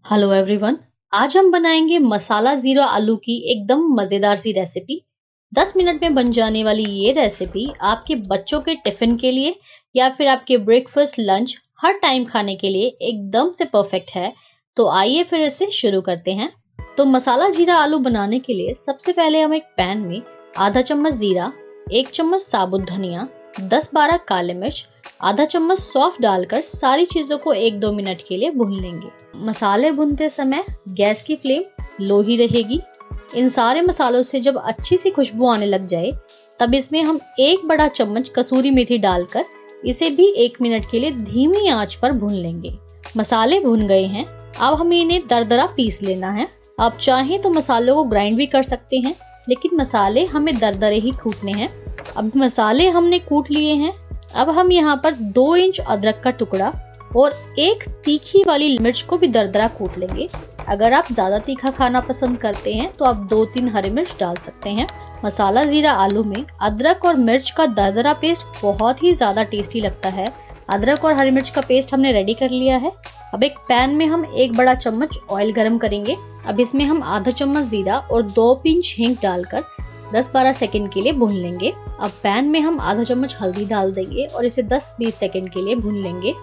Hello everyone. आज हम बनाएंगे मसाला जीरा आलू की एकदम मज़ेदार सी रेसिपी। 10 मिनट में बन जाने वाली ये रेसिपी आपके बच्चों के टिफिन के लिए या फिर आपके ब्रेकफास्ट लंच हर टाइम खाने के लिए एकदम से परफेक्ट है। तो आइए फिर इसे शुरू करते हैं। तो मसाला जीरा आलू बनाने के लिए सबसे पहले हम एक पैन में आधा चम्मच जीरा, 1 चम्मच साबुत धनिया, 10-12 काले मिर्च, आधा चम्मच सौंफ डालकर सारी चीजों को 1-2 मिनट के लिए भून लेंगे। मसाले भूनते समय गैस की फ्लेम लो ही रहेगी। इन सारे मसालों से जब अच्छी सी खुशबू आने लग जाए तब इसमें हम 1 बड़ा चम्मच कसूरी मेथी डालकर इसे भी 1 मिनट के लिए धीमी आंच पर भून लेंगे। मसाले भून गए हैं, अब हमें इन्हें दरदरा पीस लेना है। आप चाहें तो मसालों को ग्राइंड भी कर सकते हैं, लेकिन मसाले हमें दरदरे ही कूटने हैं। अब मसाले हमने कूट लिए हैं। अब हम यहाँ पर 2 इंच अदरक का टुकड़ा और 1 तीखी वाली मिर्च को भी दरदरा कूट लेंगे। अगर आप ज्यादा तीखा खाना पसंद करते हैं तो आप 2-3 हरी मिर्च डाल सकते हैं। मसाला जीरा आलू में अदरक और मिर्च का दरदरा पेस्ट बहुत ही ज्यादा टेस्टी लगता है। अदरक और हरी मिर्च का पेस्ट हमने रेडी कर लिया है। अब एक पैन में हम 1 बड़ा चम्मच ऑयल गरम करेंगे। अब इसमें हम आधा चम्मच जीरा और 2 पिंच हींग डालकर 10-12 सेकंड के लिए भून लेंगे। अब पैन में हम आधा चम्मच हल्दी डाल देंगे और इसे 10-20 सेकंड के लिए भून लेंगे।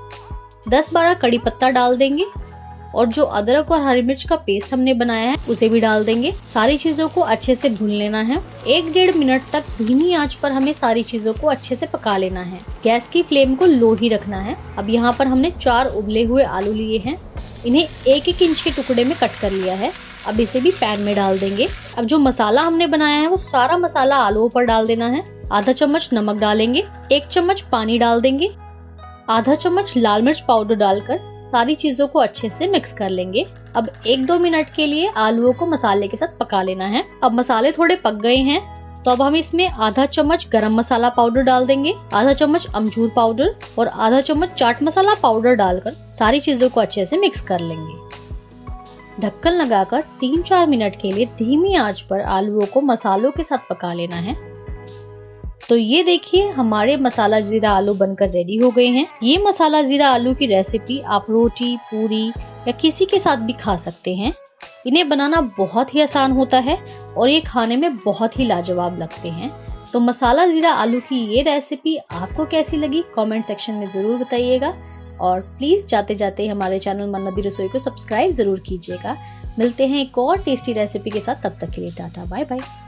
10-12 कड़ी पत्ता डाल देंगे और जो अदरक और हरी मिर्च का पेस्ट हमने बनाया है उसे भी डाल देंगे। सारी चीजों को अच्छे से भून लेना है। 1-1.5 मिनट तक धीमी आंच पर हमें सारी चीजों को अच्छे से पका लेना है। गैस की फ्लेम को लो ही रखना है। अब यहाँ पर हमने 4 उबले हुए आलू लिए हैं। इन्हें 1-1 इंच के टुकड़े में कट कर लिया है। अब इसे भी पैन में डाल देंगे। अब जो मसाला हमने बनाया है वो सारा मसाला आलूओं पर डाल देना है। आधा चम्मच नमक डालेंगे, 1 चम्मच पानी डाल देंगे, आधा चम्मच लाल मिर्च पाउडर डालकर सारी चीजों को अच्छे से मिक्स कर लेंगे। अब 1-2 मिनट के लिए आलूओं को मसाले के साथ पका लेना है। अब मसाले थोड़े पक गए हैं तो अब हम इसमें आधा चम्मच गरम मसाला पाउडर डाल देंगे, आधा चम्मच अमचूर पाउडर और आधा चम्मच चाट मसाला पाउडर डालकर सारी चीजों को अच्छे से मिक्स कर लेंगे। ढक्कन लगाकर 3-4 मिनट के लिए धीमी आंच पर आलूओं को मसालों के साथ पका लेना है। तो ये देखिए हमारे मसाला जीरा आलू बनकर रेडी हो गए हैं। ये मसाला जीरा आलू की रेसिपी आप रोटी, पूरी या किसी के साथ भी खा सकते हैं। इन्हें बनाना बहुत ही आसान होता है और ये खाने में बहुत ही लाजवाब लगते हैं। तो मसाला जीरा आलू की ये रेसिपी आपको कैसी लगी कमेंट सेक्शन में जरूर बताइएगा और प्लीज जाते जाते हमारे चैनल मन्नत दी रसोई को सब्सक्राइब जरूर कीजिएगा। मिलते हैं एक और टेस्टी रेसिपी के साथ, तब तक के लिए टाटा बाय बाय।